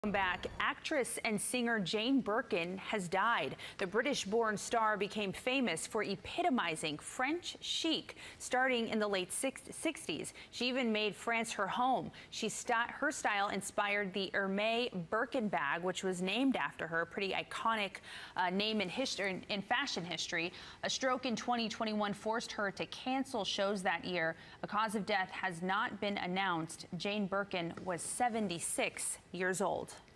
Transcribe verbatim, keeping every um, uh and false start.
Welcome back. Actress and singer Jane Birkin has died. The British-born star became famous for epitomizing French chic starting in the late sixties. She even made France her home. She st her style inspired the Hermès Birkin bag, which was named after her. Pretty iconic uh, name in history, in fashion history. A stroke in twenty twenty-one forced her to cancel shows that year. A cause of death has not been announced. Jane Birkin was seventy-six years old.